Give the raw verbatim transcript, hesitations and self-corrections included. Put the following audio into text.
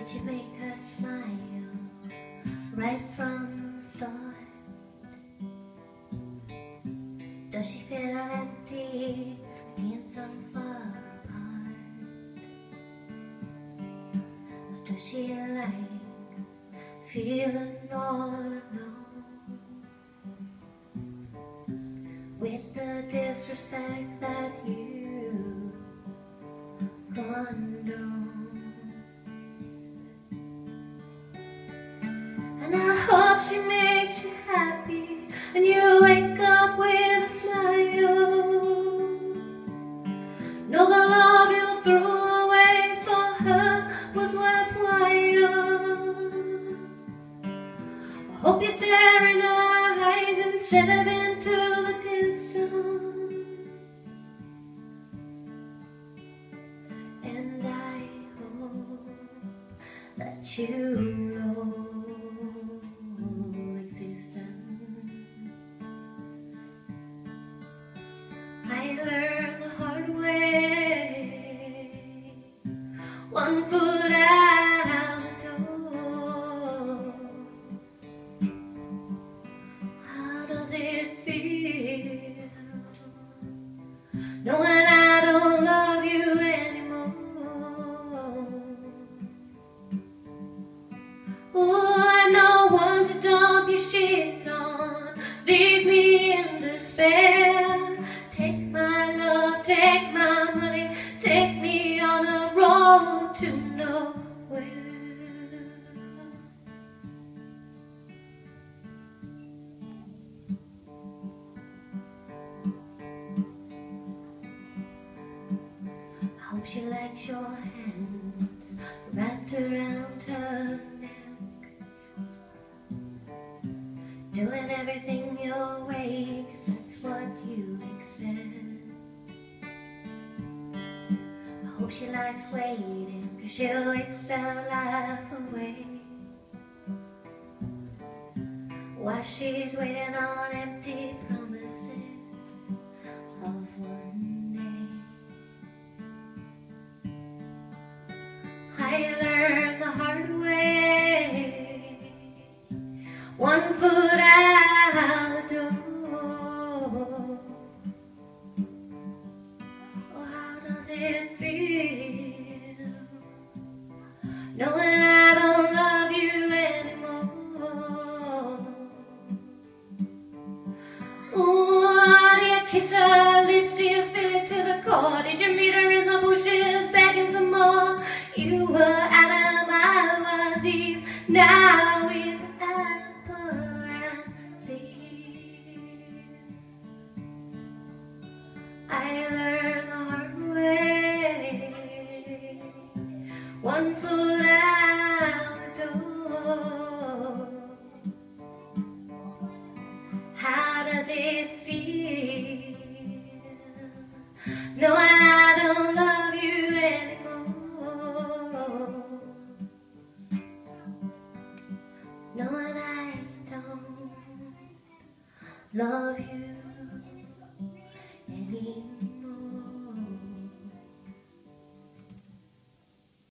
Did you make her smile right from the start? Does she feel empty for being so far apart? Or does she like feeling all alone with the disrespect that you condone? And I hope she makes you happy and you wake up with a smile. Know the love you threw away for her was worthwhile. I hope you stare in her eyes instead of into the distance. And I hope that you know I learned the hard way, one foot out the door. How does it feel knowing I don't love you anymore? Oh, I know one to dump your shit on, leave me in despair. Take my love, take my money, take me on a road to nowhere. I hope she likes your hands wrapped around her neck, doing everything your way, 'cause that's what you expect. I hope she likes waiting, 'cause she'll waste her life away while she's waiting on empty promises of one day. I learned the hard way, one foot out the door. Oh, how does it feel knowing I don't love you anymore? Ooh, do you kiss her lips? Do you feel it to the core? Did you meet her in the bushes begging for more? You were Adam, I was Eve, now with apple and leaf. I learned the hard way, one foot out the door. How does it feel knowing I don't love you anymore? Knowing I don't love you